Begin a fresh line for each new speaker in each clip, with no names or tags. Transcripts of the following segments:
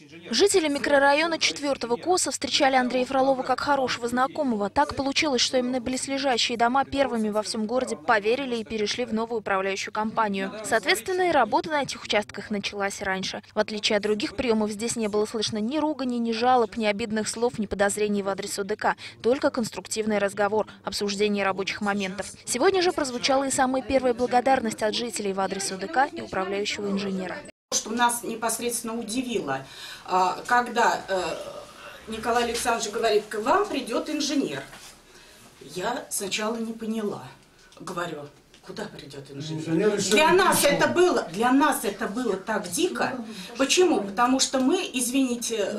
Жители микрорайона 4-го КОСа встречали Андрея Фролова как хорошего знакомого. Так получилось, что именно близлежащие дома первыми во всем городе поверили и перешли в новую управляющую компанию. Соответственно, и работа на этих участках началась раньше. В отличие от других приемов, здесь не было слышно ни ругани, ни жалоб, ни обидных слов, ни подозрений в адрес ОДК. Только конструктивный разговор, обсуждение рабочих моментов. Сегодня же прозвучала и самая первая благодарность от жителей в адрес ОДК и управляющего инженера.
Что нас непосредственно удивило, когда Николай Александрович говорит: к вам придет инженер. Я сначала не поняла. Говорю: куда придет инженер? Для нас это было так дико. Почему? Потому что мы, извините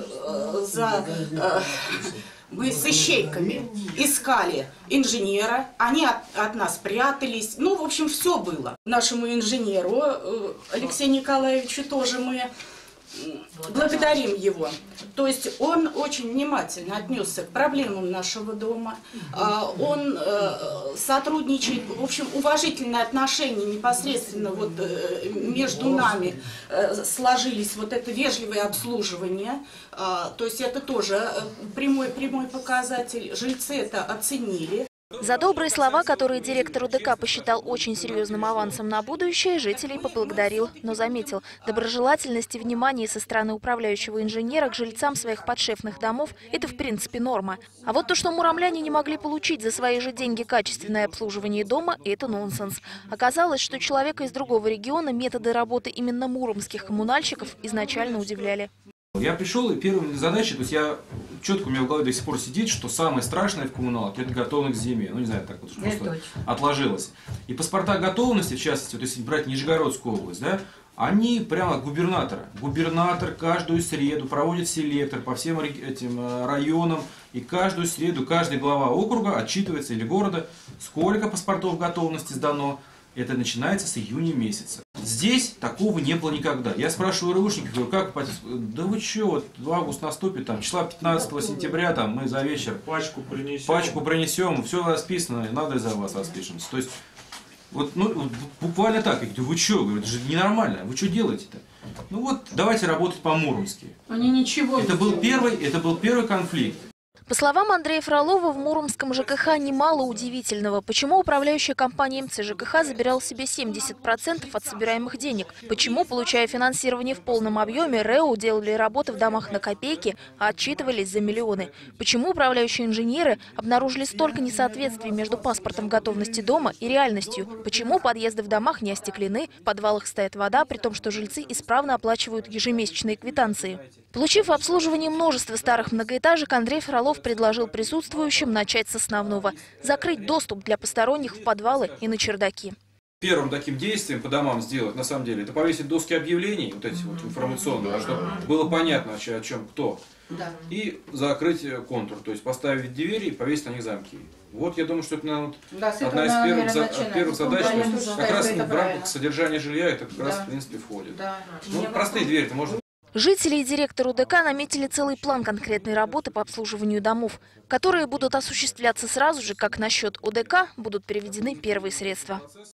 мы с ищейками искали инженера, они от нас прятались. Ну, в общем, все было. Нашему инженеру Алексею Николаевичу тоже мы благодарим его. То есть он очень внимательно отнесся к проблемам нашего дома. Он сотрудничает, в общем, уважительные отношения непосредственно вот между нами сложились, вот это вежливое обслуживание. То есть это тоже прямой показатель. Жильцы это оценили.
За добрые слова, которые директор УДК посчитал очень серьезным авансом на будущее, жителей поблагодарил, но заметил, доброжелательность и внимание со стороны управляющего инженера к жильцам своих подшефных домов – это в принципе норма. А вот то, что муромляне не могли получить за свои же деньги качественное обслуживание дома – это нонсенс. Оказалось, что человека из другого региона методы работы именно муромских коммунальщиков изначально удивляли.
Я пришел, и первая задача, то есть я четко у меня в голове до сих пор сидит, что самое страшное в коммуналке – это готовность к зиме. Ну, не знаю, так вот просто отложилось. И паспорта готовности, в частности, вот если брать Нижегородскую область, да, они прямо от губернатора. Губернатор каждую среду проводит селектор по всем этим районам, и каждую среду, каждый глава округа отчитывается или города, сколько паспортов готовности сдано. Это начинается с июня месяца. Здесь такого не было никогда. Я спрашиваю РУшников, говорю, как? Да вы что, вот август наступит, там, числа 15 сентября, там, мы за вечер пачку принесем, все расписано, надо за вас распишемся. То есть, вот, ну, буквально так. Я говорю, вы что? Говорю, это же ненормально, вы что делаете-то? Ну вот, давайте работать по-муромски.
Они ничего не делали.
Это был первый конфликт.
По словам Андрея Фролова, в Муромском ЖКХ немало удивительного. Почему управляющая компания МЦ ЖКХ забирала себе 70% от собираемых денег? Почему, получая финансирование в полном объеме, РЭО делали работы в домах на копейки, а отчитывались за миллионы? Почему управляющие инженеры обнаружили столько несоответствий между паспортом готовности дома и реальностью? Почему подъезды в домах не остеклены, в подвалах стоит вода, при том, что жильцы исправно оплачивают ежемесячные квитанции? Получив обслуживание множества старых многоэтажек, Андрей Фролов предложил присутствующим начать с основного – закрыть доступ для посторонних в подвалы и на чердаки.
Первым таким действием по домам сделать, на самом деле, это повесить доски объявлений, вот эти вот информационные, чтобы было понятно, о чем кто. Да. И закрыть контур, то есть поставить двери и повесить на них замки. Вот я думаю, что это одна из первых задач, как раз в рамках содержания жилья это как раз в принципе входит. Да. Ну, простые двери-то можно.
Жители и директор УДК наметили целый план конкретной работы по обслуживанию домов, которые будут осуществляться сразу же, как на счет УДК будут переведены первые средства.